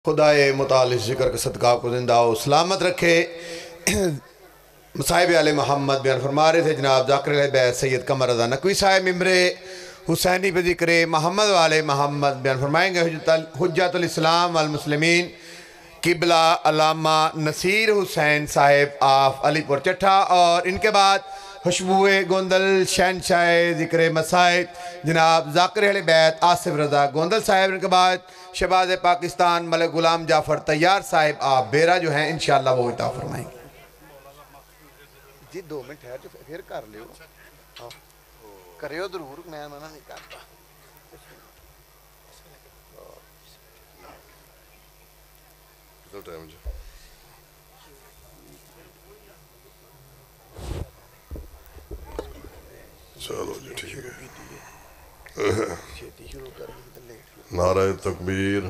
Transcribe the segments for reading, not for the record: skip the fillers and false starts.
خدائے متعال اس ذکر کے صدقہ کو زندہ و سلامت رکھے۔ مصاحب آل محمد بیان فرما رہے تھے جناب ذاکر علیہ بیت سید قمر رضا نقوی صاحب ممبر حسینی پہ ذکر محمد والے محمد بیان فرمائیں گے حجت الاسلام والمسلمین قبلہ علامہ نصیر حسین صاحب آف علی پور چٹھا، اور ان کے بعد خوشبوئے گوندل شہنشاہ ذکر مسائب جناب ذاکر اہل بیت آصف رضا گوندل صاحب، ان کے بعد شہباز پاکستان ملک غلام جعفر طیار صاحب آپ بیرا جو ہیں انشاءاللہ وہ عطا فرمائیں گے۔ جی 2 منٹ ہے جو پھر کر لیو کریو ضرور، میں منع نہیں کرتا۔ چلو جی ٹھیک ہے۔ نعرہ تکبیر،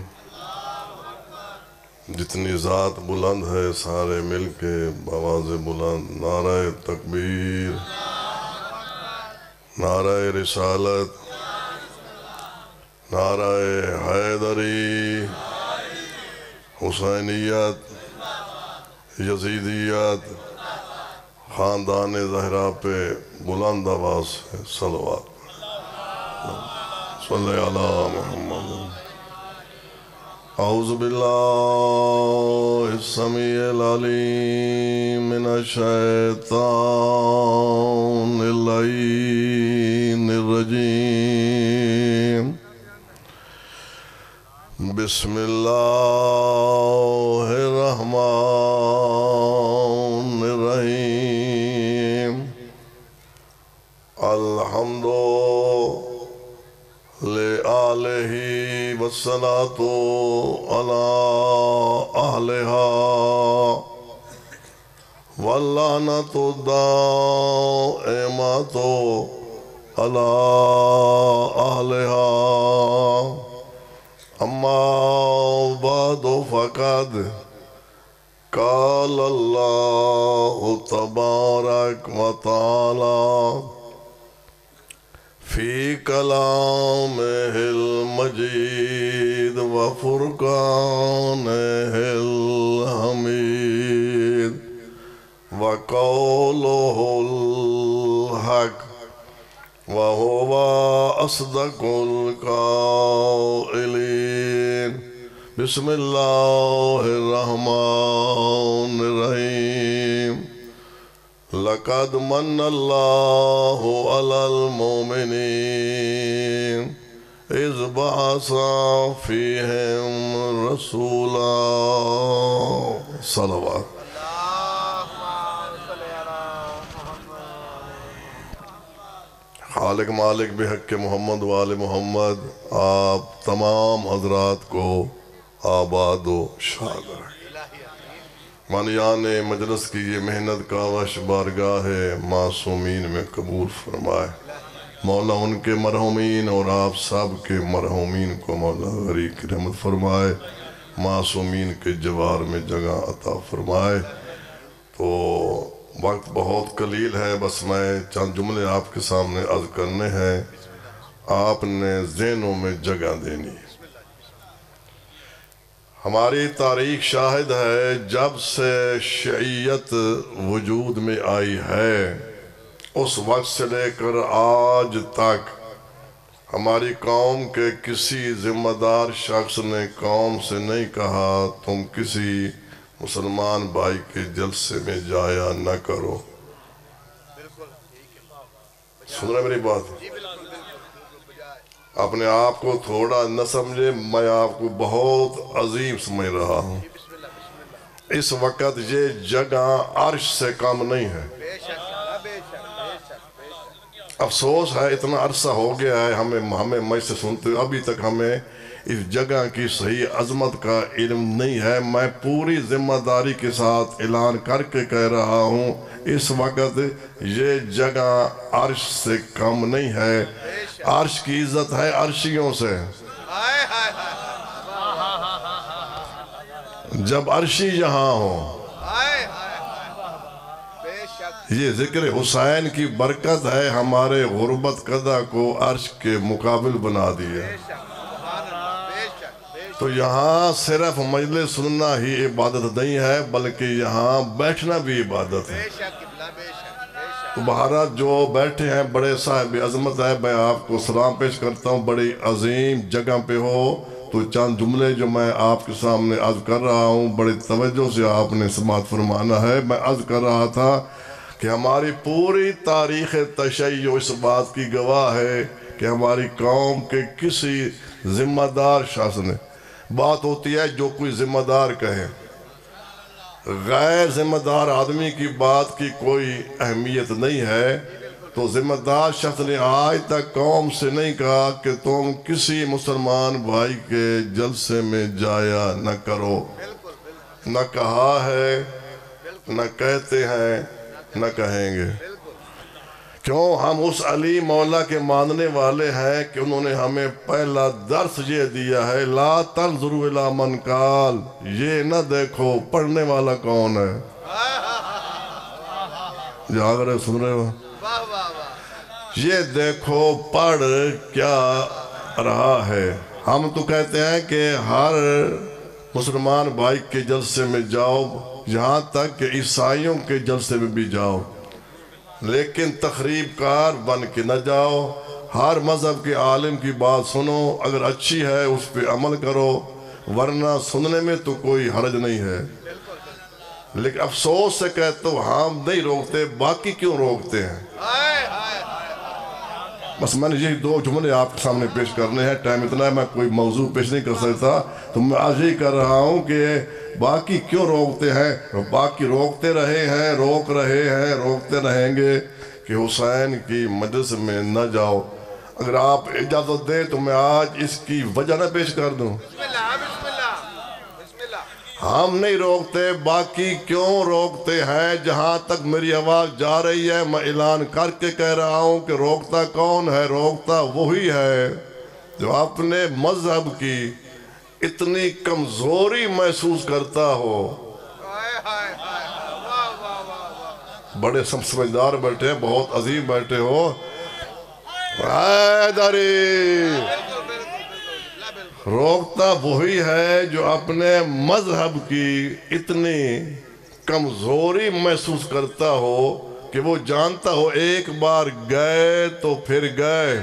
جتنی ذات بلند ہے سارے مل کے آواز بلند، نعرہ تکبیر، نعرہ رسالت، نعرہ حیدری، حسینیت، یزیدیت، خاندان زہرا پہ بلند آواز ہے صلوات صلی علی محمد۔ اعوذ باللہ السمیع العلیم من الشیطان اللعین الرجیم، بسم اللہ الرحمن الرحیم، الحمد لآلہ والصلاة علی اہلہا واللعنۃ الدائمۃ علی اہلہا، اما بعد فقد قال اللہ تبارک و تعالی فی کلامہ المجید وفرقانہ الحمید وقولہ الحق وہو اصدق القائلین۔ بسم اللہ الرحمن الرحیم، لقد من اللہ علی المؤمنین اذ بعث فیہم رسولا، صلوات۔ خالق مالک بحق محمد وآل محمد آپ تمام حضرات کو آباد و شاد رکھیں۔ مانیان مجلس کی یہ محنت کاوش بارگاہ معصومین میں قبول فرمائے۔ مولا ان کے مرحومین اور آپ سب کے مرحومین کو مولا غریق کی رحمت فرمائے، معصومین کے جوار میں جگہ عطا فرمائے۔ تو وقت بہت قلیل ہے، بس میں چند جملے آپ کے سامنے عرض کرنے ہیں، آپ نے ذہنوں میں جگہ دینی ہے۔ ہماری تاریخ شاہد ہے جب سے شیعیت وجود میں آئی ہے اس وقت سے لے کر آج تک ہماری قوم کے کسی ذمہ دار شخص نے قوم سے نہیں کہا تم کسی مسلمان بھائی کے جلسے میں جایا نہ کرو۔ سن رہے میری بات؟ اپنے آپ کو تھوڑا نہ سمجھے، میں آپ کو بہت عظیم سمجھ رہا ہوں۔ اس وقت یہ جگہ عرش سے کم نہیں ہے۔ افسوس ہے اتنا عرصہ ہو گیا ہے ہمیں میں سے سنتے ابھی تک ہمیں اس جگہ کی صحیح عظمت کا علم نہیں ہے۔ میں پوری ذمہ داری کے ساتھ اعلان کر کے کہہ رہا ہوں اس وقت یہ جگہ عرش سے کم نہیں ہے۔ عرش کی عزت ہے عرشیوں سے۔ جب عرشی یہاں ہوں، یہ ذکر حسین کی برکت ہے، ہمارے غربت قدہ کو عرش کے مقابل بنا دیا۔ تو یہاں صرف مجلس سننا ہی عبادت نہیں ہے بلکہ یہاں بیٹھنا بھی عبادت ہے۔ تو بہرحال جو بیٹھے ہیں بڑے صاحب عظمت ہے، میں آپ کو سلام پیش کرتا ہوں، بڑی عظیم جگہ پہ ہو، تو چند جملے جو میں آپ کے سامنے عرض کر رہا ہوں بڑی توجہ سے آپ نے سماعت فرمانا ہے۔ میں عرض کر رہا تھا کہ ہماری پوری تاریخ تشیع اس بات کی گواہ ہے کہ ہماری قوم کے کسی ذمہ دار شخص نے، بات ہوتی ہے جو کوئی ذمہ دار کہے، غیر ذمہ دار آدمی کی بات کی کوئی اہمیت نہیں ہے، تو ذمہ دار شخص نے آج تک قوم سے نہیں کہا کہ تم کسی مسلمان بھائی کے جلسے میں جایا نہ کرو، نہ کہا ہے، نہ کہتے ہیں، نہ کہیں گے۔ کیوں؟ ہم اس علی مولا کے ماننے والے ہیں کہ انہوں نے ہمیں پہلا درس یہ دیا ہے، لا تنظروا الی من قال، یہ نہ دیکھو پڑھنے والا کون ہے۔ جاگ رہے سن رہے ہو؟ یہ دیکھو پڑھ کیا رہا ہے۔ ہم تو کہتے ہیں کہ ہر مسلمان بھائی کے جلسے میں جاؤ، یہاں تک کہ عیسائیوں کے جلسے میں بھی جاؤ، لیکن تخریب کار بن کے نہ جاؤ۔ ہر مذہب کے عالم کی بات سنو، اگر اچھی ہے اس پہ عمل کرو، ورنہ سننے میں تو کوئی حرج نہیں ہے۔ لیکن افسوس سے کہتے ہو ہم نہیں روکتے، باقی کیوں روکتے ہیں؟ بس میں نے یہی دو جملے آپ کے سامنے پیش کرنے ہیں، ٹائم اتنا ہے میں کوئی موضوع پیش نہیں کر سکتا، تو میں آج یہی کر رہا ہوں کہ باقی کیوں روکتے ہیں؟ باقی روکتے رہے ہیں، روک رہے ہیں، روکتے رہیں گے کہ حسین کی مجلس میں نہ جاؤ۔ اگر آپ اجازت دیں تو میں آج اس کی وجہ نہ پیش کر دوں۔ ہم نہیں روکتے، باقی کیوں روکتے ہیں؟ جہاں تک میری آواز جا رہی ہے میں اعلان کر کے کہہ رہا ہوں کہ روکتا کون ہے؟ روکتا وہی ہے جو اپنے مذہب کی اتنی کمزوری محسوس کرتا ہو۔ بڑے سمجھدار بیٹھے ہیں، بہت عظیم بیٹھے ہو، روکتا وہی ہے جو اپنے مذہب کی اتنی کمزوری محسوس کرتا ہو کہ وہ جانتا ہو ایک بار گئے تو پھر گئے،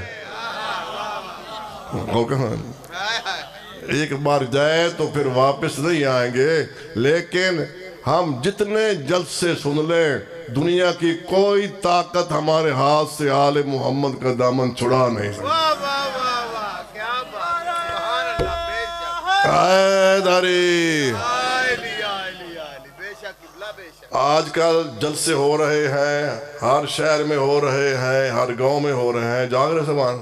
ایک بار جائے تو پھر واپس نہیں آئیں گے۔ لیکن ہم جتنے جلسے سن لیں، دنیا کی کوئی طاقت ہمارے ہاتھ سے آل محمد کا دامن چھڑا نہیں سکتی۔ آج کل جلسے ہو رہے ہیں، ہر شہر میں ہو رہے ہیں، ہر گاؤں میں ہو رہے ہیں، جاگ رہے سامان،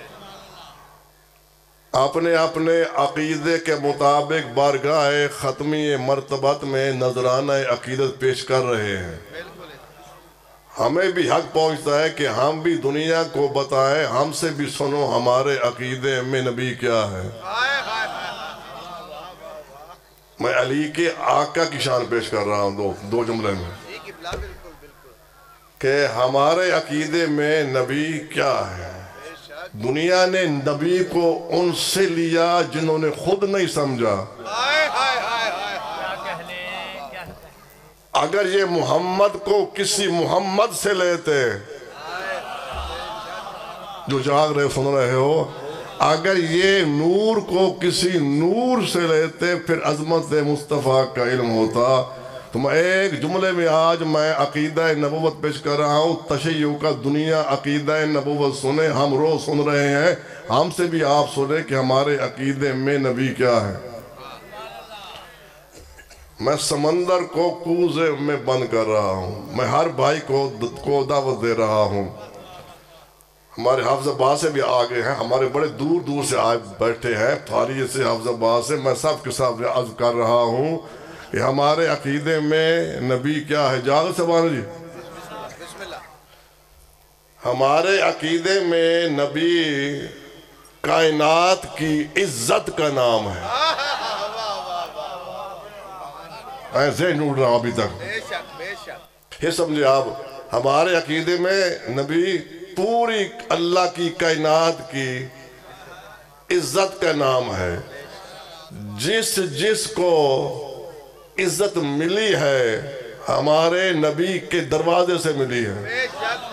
اپنے اپنے عقیدے کے مطابق بارگاہ ختمی مرتبت میں نذرانہ عقیدت پیش کر رہے ہیں۔ ہمیں بھی حق پہنچتا ہے کہ ہم بھی دنیا کو بتائیں، ہم سے بھی سنو ہمارے عقیدے میں نبی کیا ہے۔ میں علی کے آقا کی شان پیش کر رہا ہوں دو جملے میں کہ ہمارے عقیدے میں نبی کیا ہے۔ دنیا نے نبی کو ان سے لیا جنہوں نے خود نہیں سمجھا۔ اگر یہ محمد کو کسی محمد سے لیتے، جو جاگ رہے سن رہے ہو، اگر یہ نور کو کسی نور سے لیتے پھر عظمت مصطفیٰ کا علم ہوتا۔ تو میں ایک جملے میں آج میں عقیدہ نبوت پیش کر رہا ہوں، تشیع کا دنیا عقیدہ نبوت سنے، ہم روز سن رہے ہیں، ہم سے بھی آپ سنیں کہ ہمارے عقیدے میں نبی کیا ہے۔ میں سمندر کو کوزے میں بند کر رہا ہوں، میں ہر بھائی کو دعوت دے رہا ہوں۔ ہمارے حافظ آباد سے بھی آگے ہیں، ہمارے بڑے دور دور سے آئے بیٹھے ہیں، پھاریے سے، حافظ آباد سے، میں سب کے ساتھ عرض کر رہا ہوں کہ ہمارے عقیدے میں نبی کیا ہے۔ جاغ سبحان جی، ہمارے عقیدے میں نبی کائنات کی عزت کا نام ہے۔ ایسے نوڑ رہا ابھی تک، یہ سمجھے آپ، ہمارے عقیدے میں نبی پوری اللہ کی کائنات کی عزت کا نام ہے۔ جس کو عزت ملی ہے ہمارے نبی کے دروازے سے ملی ہے۔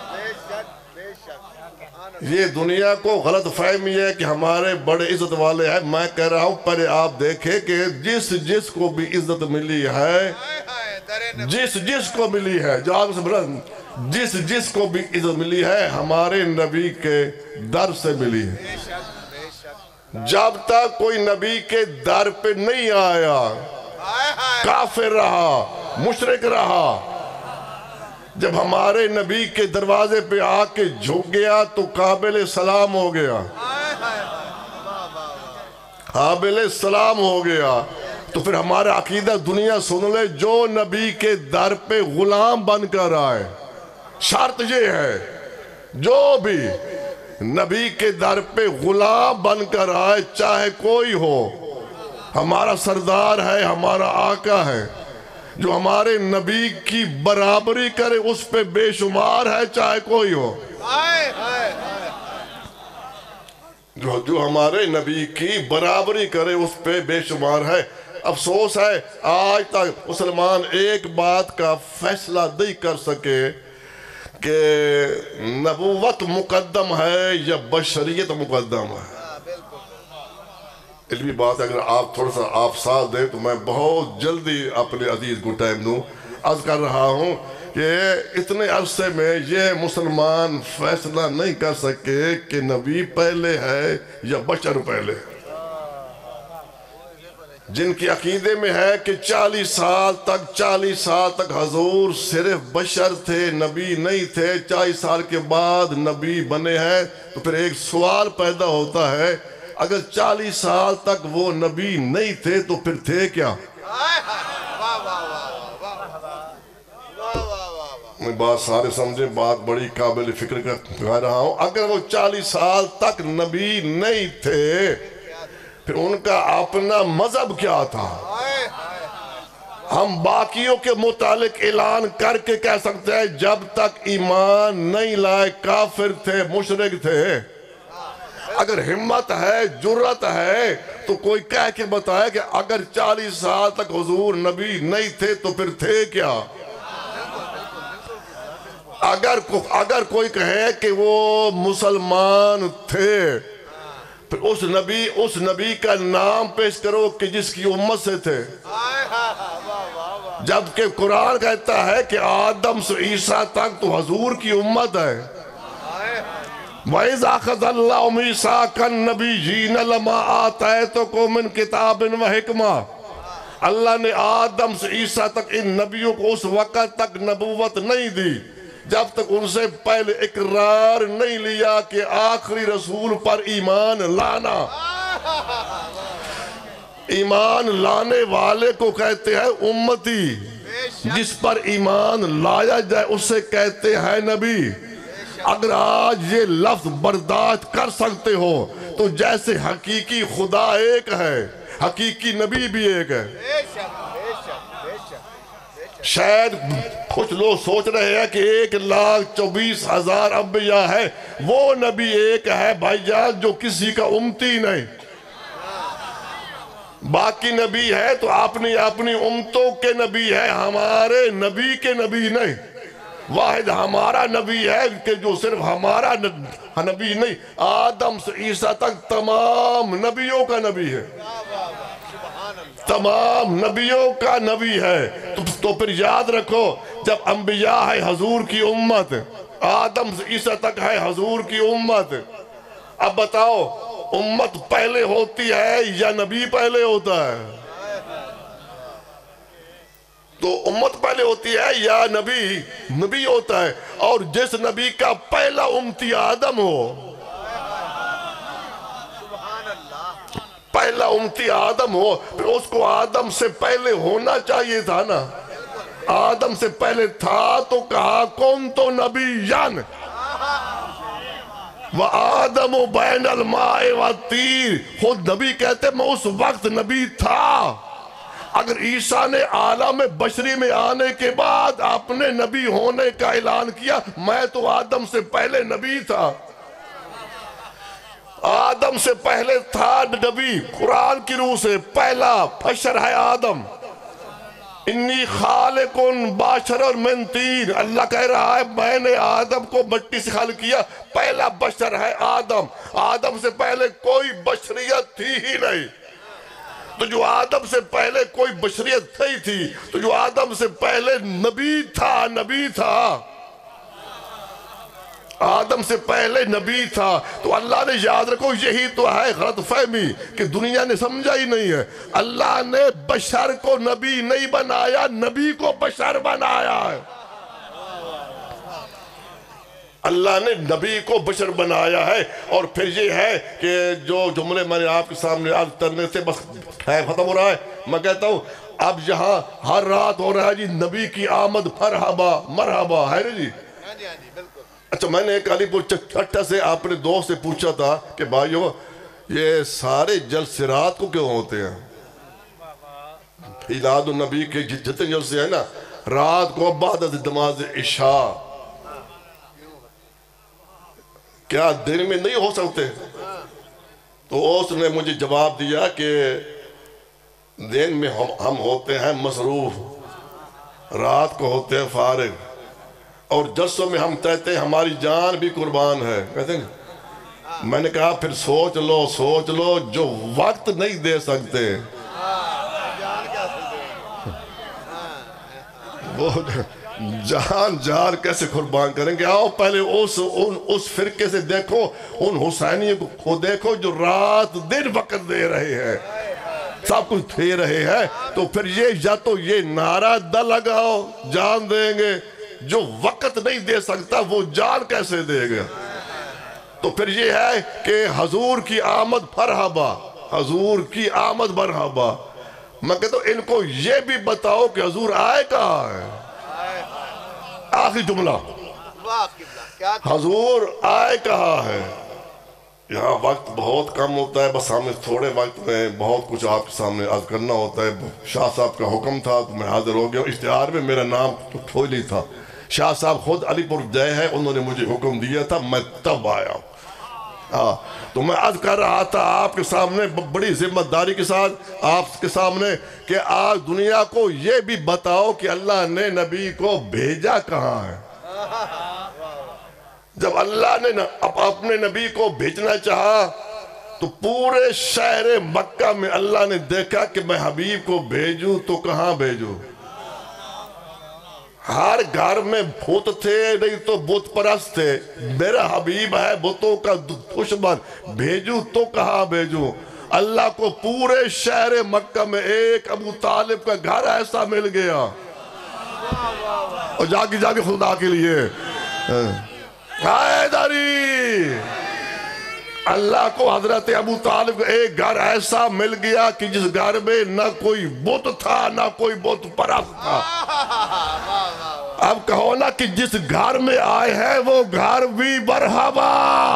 یہ دنیا کو غلط فہمی ہے کہ ہمارے بڑے عزت والے ہیں۔ میں کہہ رہا ہوں پہلے آپ دیکھیں کہ جس کو بھی عزت ملی ہے، جس کو ملی ہے، جواب سے بلند، جس کو بھی عزت ملی ہے ہمارے نبی کے در سے ملی ہے۔ جب تک کوئی نبی کے در پہ نہیں آیا، کافر رہا، مشرک رہا، جب ہمارے نبی کے دروازے پہ آ کے جھک گیا تو قابل سلام ہو گیا، قابل سلام ہو گیا۔ تو پھر ہمارا عقیدہ دنیا سن لے، جو نبی کے در پہ غلام بن کر آئے، شرط یہ ہے جو بھی نبی کے در پہ غلام بن کر آئے، چاہے کوئی ہو، ہمارا سردار ہے، ہمارا آقا ہے، جو ہمارے نبی کی برابری کرے اس پہ بے شمار ہے، چاہے کوئی ہو، جو ہمارے نبی کی برابری کرے اس پہ بے شمار ہے۔ افسوس ہے آج تک مسلمان ایک بات کا فیصلہ نہیں کر سکے کہ نبوت مقدم ہے یا بشریت مقدم ہے۔ علمی بات ہے، اگر آپ تھوڑا سا آپ ساتھ دیں تو میں بہت جلدی اپنے عزیز کو ٹائم دوں۔ عرض کر رہا ہوں کہ اتنے عرصے میں یہ مسلمان فیصلہ نہیں کر سکے کہ نبی پہلے ہے یا بشر پہلے ہے۔ جن کی عقیدے میں ہے کہ 40 سال تک حضور صرف بشر تھے، نبی نہیں تھے، 40 سال کے بعد نبی بنے ہیں، تو پھر ایک سوال پیدا ہوتا ہے، اگر 40 سال تک وہ نبی نہیں تھے تو پھر تھے کیا؟ میں بات سارے سمجھیں، بات بڑی قابل فکر کر رہا ہوں۔ اگر وہ 40 سال تک نبی نہیں تھے پھر ان کا اپنا مذہب کیا تھا؟ ہم باقیوں کے متعلق اعلان کر کے کہہ سکتے ہیں جب تک ایمان نہیں لائے کافر تھے، مشرک تھے۔ اگر ہمت ہے، جرت ہے تو کوئی کہہ کے بتائے کہ اگر 40 سال تک حضور نبی نہیں تھے تو پھر تھے کیا؟ اگر کوئی کہے کہ وہ مسلمان تھے پھر اس نبی کا نام پیش کرو کہ جس کی امت سے تھے، جبکہ قرآن کہتا ہے کہ آدم سے عیسیٰ تک تو حضور کی امت ہے۔ وَإِذْ أَخَذَ اللَّهُ مِيثَاقَ النَّبِيِّينَ لَمَا آتَيْتُكُم مِّن كِتَابٍ وَحِکْمَةٍ، اللہ نے آدم سے عیسیٰ تک ان نبیوں کو اس وقت تک نبوت نہیں دی جب تک ان سے پہلے اقرار نہیں لیا کہ آخری رسول پر ایمان لانا۔ ایمان لانے والے کو کہتے ہیں امتی، جس پر ایمان لایا جائے اسے کہتے ہیں نبی۔ اگر آج یہ لفظ برداشت کر سکتے ہو تو جیسے حقیقی خدا ایک ہے، حقیقی نبی بھی ایک ہے۔ شاید کچھ لوگ سوچ رہے ہیں کہ 1,24,000 انبیاء ہے، وہ نبی ایک ہے بھائی جان جو کسی کا امتی نہیں۔ باقی نبی ہے تو اپنی امتوں کے نبی ہے، ہمارے نبی کے نبی نہیں۔ واحد ہمارا نبی ہے کہ جو صرف ہمارا نبی نہیں، آدم سے عیسیٰ تک تمام نبیوں کا نبی ہے، تمام نبیوں کا نبی ہے۔ تو پھر یاد رکھو جب انبیاء ہے حضور کی امت، آدم سے عیسیٰ تک ہے حضور کی امت، اب بتاؤ امت پہلے ہوتی ہے یا نبی پہلے ہوتا ہے؟ تو امت پہلے ہوتی ہے یا نبی ہوتا ہے؟ اور جس نبی کا پہلا امتی آدم ہو، پہلا امتی آدم ہو، پھر اس کو آدم سے پہلے ہونا چاہیے تھا نا۔ آدم سے پہلے تھا تو کہا کنتُ نبیًّا وَآدَمُ بَيْنَ الْمَاءِ وَالطِّينِ، خود نبی کہتے میں اس وقت نبی تھا۔ اگر عیسیٰ نے عالم بشری میں آنے کے بعد اپنے نبی ہونے کا اعلان کیا، میں تو آدم سے پہلے نبی تھا۔ آدم سے پہلے تھا نبی، قرآن کی روح سے پہلا بشر ہے آدم۔ انی خالق باشر من طین، اللہ کہہ رہا ہے میں نے آدم کو مٹی سے خالق کیا، پہلا بشر ہے آدم۔ آدم سے پہلے کوئی بشریت تھی ہی نہیں، تو جو آدم سے پہلے کوئی بشریت نہیں تھی، تو جو آدم سے پہلے نبی تھا، آدم سے پہلے نبی تھا۔ تو اللہ نے، یاد رکھو، یہی تو ہے غلط فہمی کہ دنیا نے سمجھا ہی نہیں ہے۔ اللہ نے بشر کو نبی نہیں بنایا، نبی کو بشر بنایا ہے۔ اللہ نے نبی کو بشر بنایا ہے۔ اور پھر یہ ہے کہ جو جملے میں نے آپ کے سامنے عرض کرنے سے بس ختم ہو رہا ہے، میں کہتا ہوں اب یہاں ہر رات ہو رہا ہے جی نبی کی آمد مرحبا مرحبا، ہے نا جی؟ اچھا، میں نے ایک علی پور چھٹا سے اپنے دوست سے پوچھا تھا کہ بھائیو یہ سارے جلسے رات کو کیوں ہوتے ہیں؟ میلاد النبی کے جتنے جلسے ہیں نا، رات کو بعد از نماز عشاء، کیا دن میں نہیں ہو سکتے؟ تو اس نے مجھے جواب دیا کہ دن میں ہم ہوتے ہیں مصروف، رات کو ہوتے ہیں فارغ، اور جلسوں میں ہم کہتے ہیں ہماری جان بھی قربان ہے، کہتے ہیں۔ میں نے کہا پھر سوچ لو جو وقت نہیں دے سکتے وہ جان کیسے قربان کریں گے؟ آؤ پہلے اس فرقے سے دیکھو، ان حسینی کو دیکھو جو رات دن وقت دے رہے ہیں، سب کچھ دے رہے ہیں۔ تو پھر یا تو یہ نعرہ نہ لگاؤ جان دیں گے، جو وقت نہیں دے سکتا وہ جان کیسے دے گا؟ تو پھر یہ ہے کہ حضور کی آمد مرحبا، حضور کی آمد مرحبا۔ میں کہتا ہوں ان کو یہ بھی بتاؤ کہ حضور آئے کہاں ہے؟ آخری جملہ، حضور آئے کہاں ہے؟ یہاں وقت بہت کم ہوتا ہے، بس ہمیں تھوڑے وقت میں بہت کچھ آپ کے سامنے عرض کرنا ہوتا ہے۔ شاہ صاحب کا حکم تھا تو میں حاضر ہو گیا، اشتہار میں میرا نام کھول ہی تھا۔ شاہ صاحب خود علی پور گئے ہیں، انہوں نے مجھے حکم دیا تھا، میں تب آیا ہوں۔ تو میں عرض کر رہا تھا آپ کے سامنے بڑی ذمہ داری کے ساتھ آپ کے سامنے کہ آج دنیا کو یہ بھی بتاؤ کہ اللہ نے نبی کو بھیجا کہاں ہے۔ جب اللہ نے اپنے نبی کو بھیجنا چاہا تو پورے شہر مکہ میں اللہ نے دیکھا کہ میں حبیب کو بھیجوں تو کہاں بھیجوں؟ ہر گھر میں بت تھے، نہیں تو بت پرست تھے۔ میرا حبیب ہے بتوں کا دشمن، بھیجوں تو کہاں بھیجوں؟ اللہ کو پورے شہر مکہ میں ایک ابو طالب کا گھر ایسا مل گیا، اور جا کے خدا کے لیے حیدری، اللہ کو حضرت ابو طالب کا ایک گھر ایسا مل گیا کہ جس گھر میں نہ کوئی بت تھا نہ کوئی بت پرست تھا۔ اب کہو نا کہ جس گھر میں آئے ہیں وہ گھر بھی مرحبا۔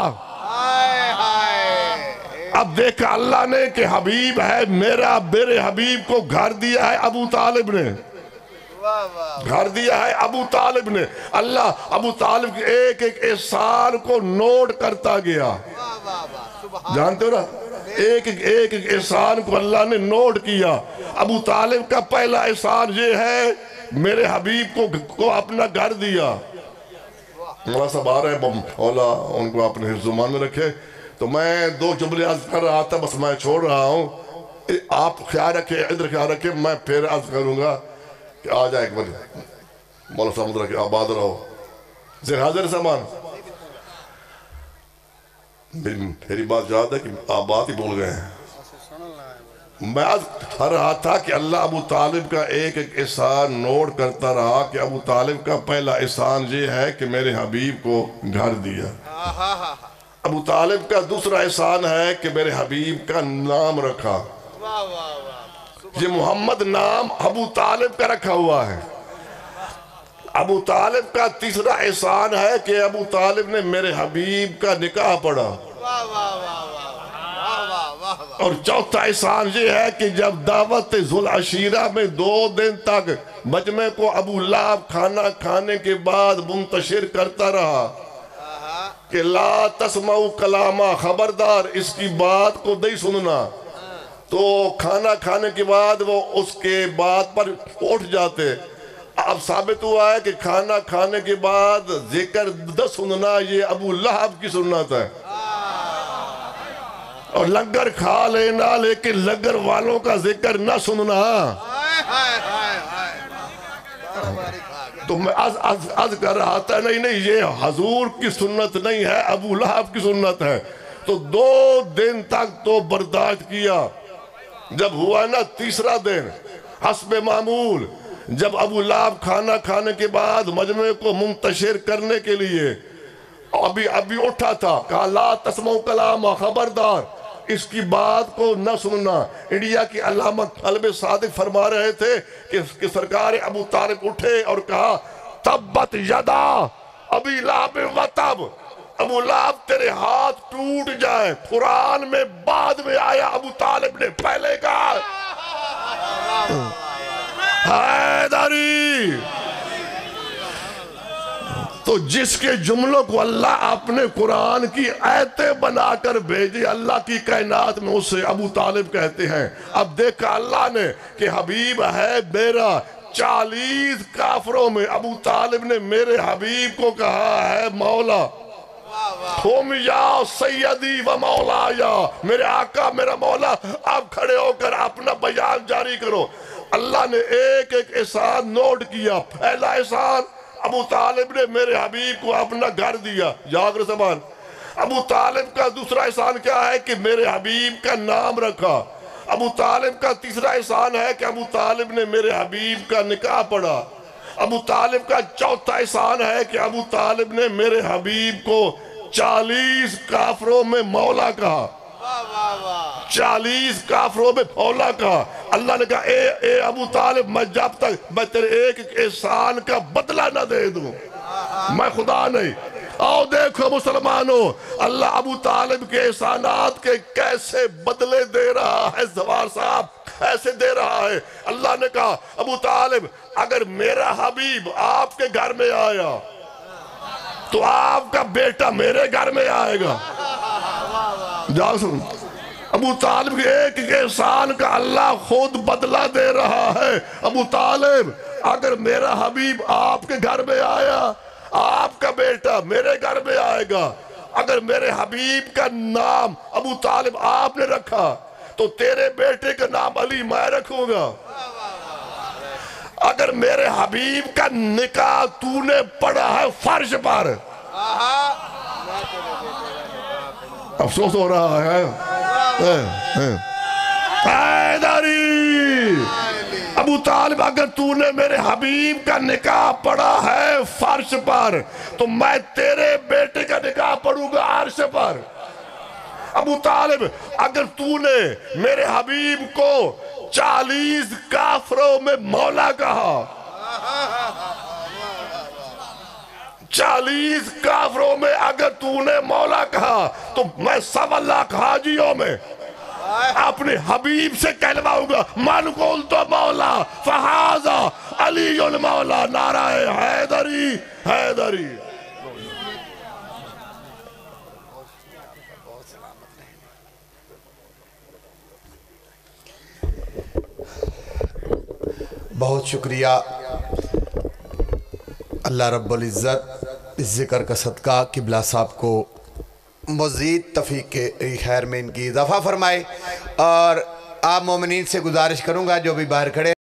اب دیکھا اللہ نے کہ حبیب ہے میرے حبیب کو گھر دیا ہے ابو طالب نے، گھر دیا ہے ابو طالب نے۔ اللہ ابو طالب کے ایک ایک احسان کو نوٹ کرتا گیا، جانتے ہو نا، ایک ایک احسان کو اللہ نے نوٹ کیا۔ ابو طالب کا پہلا احسان یہ ہے میرے حبیب کو اپنا گھر دیا۔ مولا صاحب آ رہے ہیں، مولا ان کو اپنے حفظ و امان میں رکھے۔ تو میں 2 جملے عرض کر رہا تھا، بس میں چھوڑ رہا ہوں، آپ خیال رکھیں، ادھر خیال رکھیں، میں پھر عرض کروں گا کہ آ جائے ایک بار مولا صاحب ادھر رکھیں، آباد رہو، ذہن حاضر سامان۔ میری بات یاد ہے کہ آپ بات ہی بول گئے ہیں۔ میں عرض کر رہا تھا کہ اللہ ابو طالب کا ایک ایک احسان نوٹ کرتا رہا کہ ابو طالب کا پہلا احسان یہ ہے کہ میرے حبیب کو گھر دیا۔ ابو طالب کا دوسرا احسان ہے کہ میرے حبیب کا نام رکھا۔ یہ محمد نام ابو طالب کا رکھا ہوا ہے۔ ابو طالب کا تیسرا احسان ہے کہ ابو طالب نے میرے حبیب کا نکاح پڑھا۔ اور چوتھا احسان یہ ہے کہ جب دعوت ذوالعشیرہ میں 2 دن تک مجمع کو ابو لہب کھانا کھانے کے بعد منتشر کرتا رہا کہ لا تسمعوا کلاما، خبردار اس کی بات کو نہیں سننا. تو کھانا کھانے کے بعد وہ اس کے بات پر اٹھ جاتے. اب ثابت ہوا ہے کہ کھانا کھانے کے بعد ذکر نہ سننا یہ ابو لہب کی سنت ہے. اور لنگر کھا لینا لیکن لنگر والوں کا ذکر نہ سننا. تو میں از کر رہا تھا نہیں یہ حضور کی سنت نہیں ہے، ابو لہب کی سنت ہے. تو 2 دن تک تو برداشت کیا. جب ہوا نا تیسرا دن حسب معمول، جب ابو لہب کھانا کھانے کے بعد مجمع کو منتشر کرنے کے لیے ابھی اٹھا تھا، کہا لا تسمعوا کلاما، خبردار اس کی بات کو نہ سننا. انڈیا کی علامہ قلب صادق فرما رہے تھے کہ سرکار ابو طالب اٹھے اور کہا تبت یدا ابی لہب و تب، ابو لہب تیرے ہاتھ ٹوٹ جائیں. قرآن میں بعد میں آیا، ابو طالب نے پہلے کہا حیدری. تو جس کے جملوں کو اللہ اپنے قرآن کی آیتیں بنا کر بھیجے، اللہ کی کائنات میں اسے ابو طالب کہتے ہیں. اب دیکھا اللہ نے کہ حبیب ہے میرا. 40 کافروں میں ابو طالب نے میرے حبیب کو کہا ہے مولا. ہوم یا سیدی و مولا، یا میرے آقا میرا مولا. آپ کھڑے ہو کر اپنا بیان جاری کرو. اللہ نے ایک ایک احسان نوٹ کیا. پہلا احسان، ابو طالب نے میرے حبیب کو اپنا گھر دیا. یاد رہے زبان. ابو طالب کا دوسرا احسان کیا ہے کہ میرے حبیب کا نام رکھا. ابو طالب کا تیسرا احسان ہے کہ ابو طالب نے میرے حبیب کا نکاح پڑھا. ابو طالب کا چوتھا احسان ہے کہ ابو طالب نے میرے حبیب کو 40 کافروں میں مولا کہا. 40 کافروں میں مولا کہا. اللہ نے کہا اے ابو طالب، میں جب تک میں تیرے ایک ایک احسان کا بدلہ نہ دے دوں میں خدا نہیں. آؤ دیکھو مسلمانوں، اللہ ابو طالب کے احسانات کے کیسے بدلے دے رہا ہے. زوار صاحب ایسے دے رہا ہے. اللہ نے کہا ابو طالب اگر میرا حبیب آپ کے گھر میں آیا تو آپ کا بیٹا میرے گھر میں آئے گا. جاؤ سن، ابو طالب کے ایک ایک احسان کا اللہ خود بدلہ دے رہا ہے. ابو طالب اگر میرا حبیب آپ کے گھر میں آیا، آپ کا بیٹا میرے گھر میں آئے گا. اگر میرے حبیب کا نام ابو طالب آپ نے رکھا تو تیرے بیٹے کا نام علی میں رکھوں گا. اگر میرے حبیب کا نکاح تو نے پڑھا ہے فرش پر، افسوس ہو رہا ہے حیدری. ابو طالب اگر تو نے میرے حبیب کا نکاح پڑھا ہے فرش پر تو میں تیرے بیٹے کا نکاح پڑھوں گا عرش پر. ابو طالب اگر تو نے میرے حبیب کو 40 کافروں میں مولا کہا، 40 کافروں میں اگر تو نے مولا کہا تو میں 1.25 لاکھ حاجیوں میں اپنے حبیب سے کہلواؤں گا من قلت مولا فہذا علی المولا. نعرہ حیدری حیدری. بہت شکریہ. اللہ رب العزت اس ذکر کا صدقہ قبلہ صاحب کو مزید توفیق خیر میں ان کی اضافہ فرمائے. اور آپ مومنین سے گزارش کروں گا جو بھی باہر کھڑے